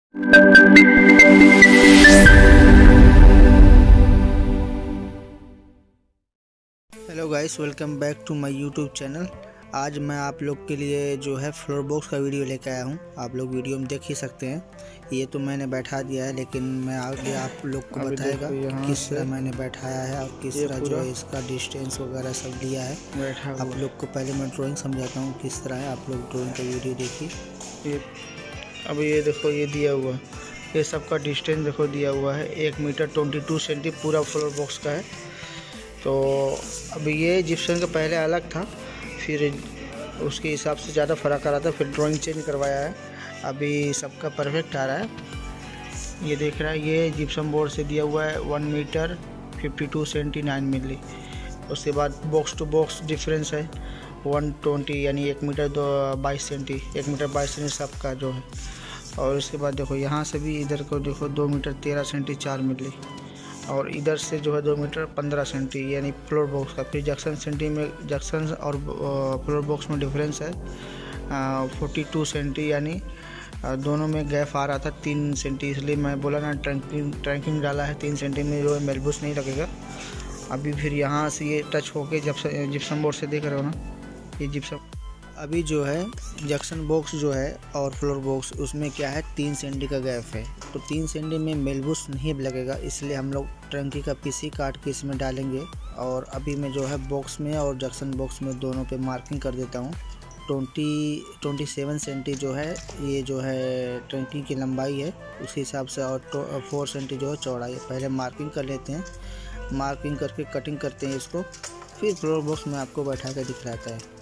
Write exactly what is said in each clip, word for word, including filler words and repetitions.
Hello guys, welcome back to my YouTube channel. आज मैं आप लोग के लिए जो है फ्लोर बॉक्स का वीडियो लेकर आया हूं। आप लोग वीडियो में देख ही सकते हैं। ये तो मैंने बैठा दिया है, लेकिन मैं आगे आप लोग को बताएगा किस तरह मैंने बैठाया है और किस तरह जो है इसका डिस्टेंस वगैरह सब लिया है। आप लोग को पहले मैं ड्राइंग समझाता हूँ किस तरह है। आप लोग ड्राइंग का वीडियो देखिए। अब ये देखो, ये दिया हुआ ये सबका डिस्टेंस देखो दिया हुआ है एक मीटर ट्वेंटी टू सेंटी पूरा फ्लोर बॉक्स का है। तो अब ये जिप्सम का पहले अलग था, फिर उसके हिसाब से ज़्यादा फ़र्क आ रहा था, फिर ड्राइंग चेंज करवाया है। अभी सबका परफेक्ट आ रहा है। ये देख रहा है, ये जिप्सम बोर्ड से दिया हुआ है one metre fifty two centi nine milli. उसके बाद बॉक्स टू बॉक्स डिफरेंस है वन ट्वेंटी, यानी एक मीटर दो बाईस सेंटी एक मीटर बाईस सेंटी सबका जो है। और उसके बाद देखो यहाँ से भी इधर को देखो दो मीटर तेरह सेंटी चार मिली, और इधर से जो है दो मीटर पंद्रह सेंटी यानी फ्लोर बॉक्स का। फिर जंक्शन सेंटी में जंक्शन और फ्लोर बॉक्स में डिफरेंस है फोर्टी टू सेंटी, यानी दोनों में गैप आ रहा था तीन सेंटी, इसलिए मैं बोला ना ट्रैंकिंग ट्रैंकिंग डाला है तीन सेंटी में जो है मेलबुस नहीं लगेगा। अभी फिर यहाँ से ये टच होके जब जिप्सम बोर्ड से देख रहे हो ना, ये जिप्सम अभी जो है जंक्शन बॉक्स जो है और फ्लोर बॉक्स उसमें क्या है तीन सेंटी का गैप है, तो तीन सेंटी में मेलबुस नहीं लगेगा, इसलिए हम लोग ट्रंकी का पीसी काट के इसमें डालेंगे। और अभी मैं जो है बॉक्स में और जंक्शन बॉक्स में दोनों पे मार्किंग कर देता हूँ। ट्वेंटी ट्वेंटी सेवन सेंटी जो है ये जो है ट्रंकी की लंबाई है, उस हिसाब से, और फोर सेंटी जो है चौड़ाई है। पहले मार्किंग कर लेते हैं, मार्किंग करके कटिंग करते हैं इसको, फिर फ्लोर बॉक्स में आपको बैठा कर दिखलाता है।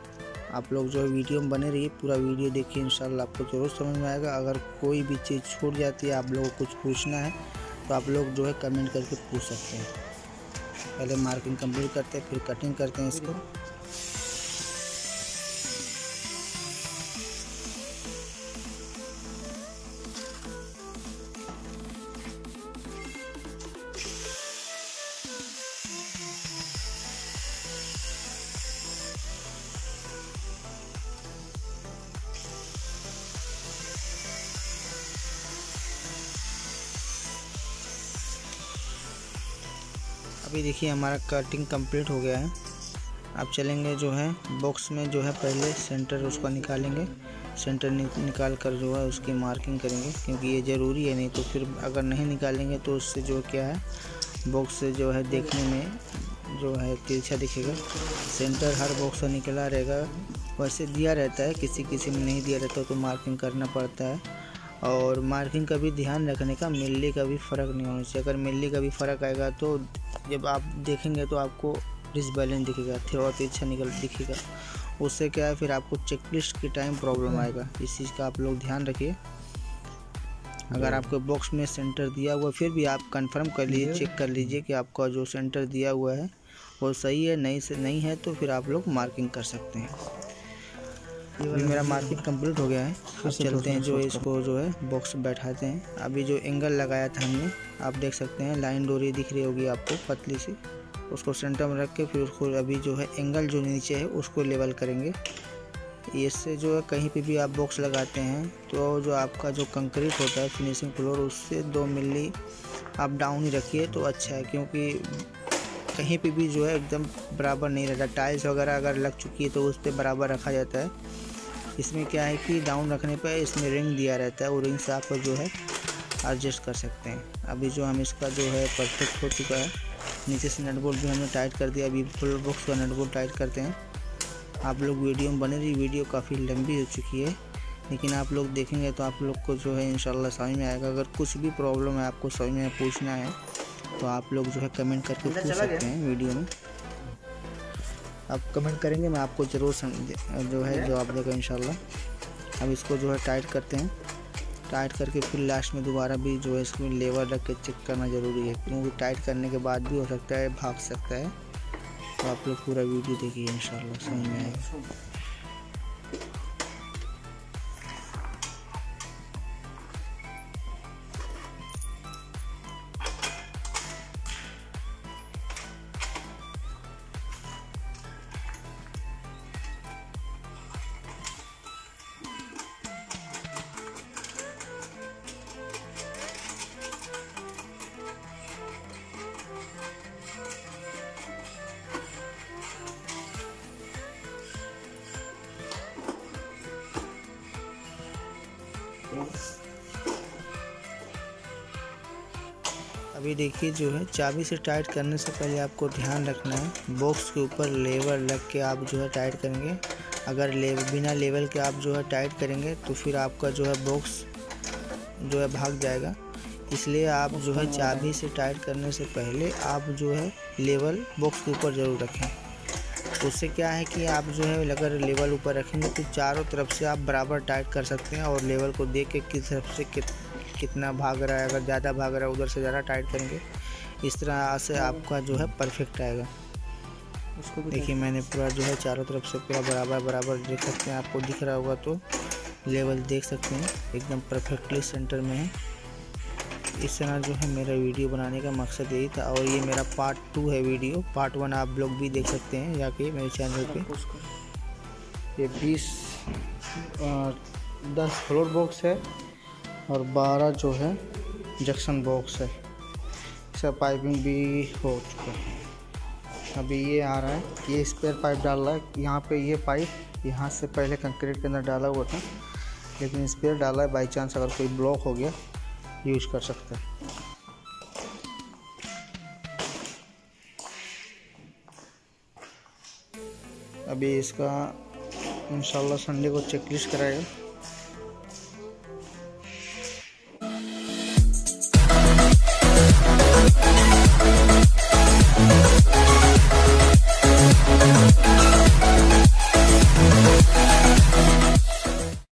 आप लोग जो है वीडियो में बने रहिए, पूरा वीडियो देखिए, इंशाल्लाह आपको ज़रूर समझ में आएगा। अगर कोई भी चीज़ छूट जाती है, आप लोगों को कुछ पूछना है तो आप लोग जो है कमेंट करके पूछ सकते हैं। पहले मार्किंग कंप्लीट करते हैं, फिर कटिंग करते हैं इसको। अभी देखिए हमारा कटिंग कंप्लीट हो गया है। अब चलेंगे जो है बॉक्स में, जो है पहले सेंटर उसका निकालेंगे। सेंटर निकाल कर जो है उसकी मार्किंग करेंगे, क्योंकि ये ज़रूरी है, नहीं तो फिर अगर नहीं निकालेंगे तो उससे जो क्या है बॉक्स से जो है देखने में जो है तिरछा दिखेगा। सेंटर हर बॉक्स से निकला रहेगा, वैसे दिया रहता है, किसी किसी में नहीं दिया रहता तो मार्किंग करना पड़ता है। और मार्किंग का भी ध्यान रखने का, मिली का भी फ़र्क नहीं होना चाहिए। अगर मिली का भी फ़र्क आएगा तो जब आप देखेंगे तो आपको डिसबैलेंस दिखेगा, थोड़ा तिरछा निकल दिखेगा। उससे क्या है फिर आपको चेकलिस्ट के टाइम प्रॉब्लम आएगा। इस चीज़ का आप लोग ध्यान रखिए। अगर आपके बॉक्स में सेंटर दिया हुआ, फिर भी आप कंफर्म कर लीजिए, चेक कर लीजिए कि आपका जो सेंटर दिया हुआ है वो सही है, नहीं से नहीं है तो फिर आप लोग मार्किंग कर सकते हैं। अभी मेरा मार्किंग कंप्लीट हो गया है। अब चलते हैं जो इसको जो है बॉक्स बैठाते हैं। अभी जो एंगल लगाया था हमने, आप देख सकते हैं लाइन डोरी दिख रही होगी आपको पतली सी, उसको सेंटर में रख के फिर उसको अभी जो है एंगल जो नीचे है उसको लेवल करेंगे। इससे जो है कहीं पे भी आप बॉक्स लगाते हैं तो जो आपका जो कंक्रीट होता है फिनिशिंग फ्लोर, उससे दो मिली आप डाउन ही रखिए तो अच्छा है, क्योंकि कहीं पे भी जो है एकदम बराबर नहीं रहता। टाइल्स वगैरह अगर लग चुकी है तो उस पर बराबर रखा जाता है। इसमें क्या है कि डाउन रखने पर इसमें रिंग दिया रहता है, वो रिंग से आप जो है एडजस्ट कर सकते हैं। अभी जो हम इसका जो है परफेक्ट हो चुका है। नीचे से नट बोल्ट भी हमने टाइट कर दिया। अभी फ्लोर बॉक्स का नट बोल्ट टाइट करते हैं। आप लोग वीडियो में बने रही, वीडियो काफ़ी लंबी हो चुकी है, लेकिन आप लोग देखेंगे तो आप लोग को जो है इंशाल्लाह समझ में आएगा। अगर कुछ भी प्रॉब्लम है, आपको समझ में पूछना है तो आप लोग जो है कमेंट करके पूछ सकते हैं वीडियो में। आप कमेंट करेंगे, मैं आपको ज़रूर जो है जवाब देगा इंशाल्लाह। अब इसको जो है टाइट करते हैं। टाइट करके फिर लास्ट में दोबारा भी जो है इसमें लेवर रख के चेक करना ज़रूरी है, क्योंकि टाइट करने के बाद भी हो सकता है भाग सकता है। तो आप लोग पूरा वीडियो देखिए, इंशाल्लाह समझ में आएगा। अभी देखिए जो है चाबी से टाइट करने से पहले आपको ध्यान रखना है बॉक्स के ऊपर लेवल रख के आप जो है टाइट करेंगे। अगर लेवल बिना लेवल के आप जो है टाइट करेंगे तो फिर आपका जो है बॉक्स जो है भाग जाएगा। इसलिए आप जो है चाबी से टाइट करने से पहले आप जो है लेवल बॉक्स के ऊपर ज़रूर रखें। उससे क्या है कि आप जो है अगर लेवल ऊपर रखेंगे तो चारों तरफ से आप बराबर टाइट कर सकते हैं और लेवल को देख के किस तरफ से कित कितना भाग रहा है। अगर ज़्यादा भाग रहा है उधर से ज़्यादा टाइट करेंगे, इस तरह से आपका जो है परफेक्ट आएगा। उसको देखिए मैंने पूरा जो है चारों तरफ से पूरा बराबर बराबर देख सकते हैं, आपको दिख रहा होगा तो लेवल देख सकते हैं एकदम परफेक्टली सेंटर में है। इस तरह जो है मेरा वीडियो बनाने का मकसद यही था और ये मेरा पार्ट टू है वीडियो। पार्ट वन आप लोग भी देख सकते हैं जाके मेरे चैनल पे। ये बीस दस फ्लोर बॉक्स है और बारह जो है जंक्शन बॉक्स है। इसका पाइपिंग भी हो चुका है। अभी ये आ रहा है, ये स्पेयर पाइप डाल रहा है। यहाँ पे ये पाइप यहाँ से पहले कंक्रीट के अंदर डाला हुआ था, लेकिन स्पेयर डाला है, बाई चांस अगर कोई ब्लॉक हो गया यूज कर सकता है। अभी इसका इंशाल्लाह संडे को चेकलिस्ट कराएगा।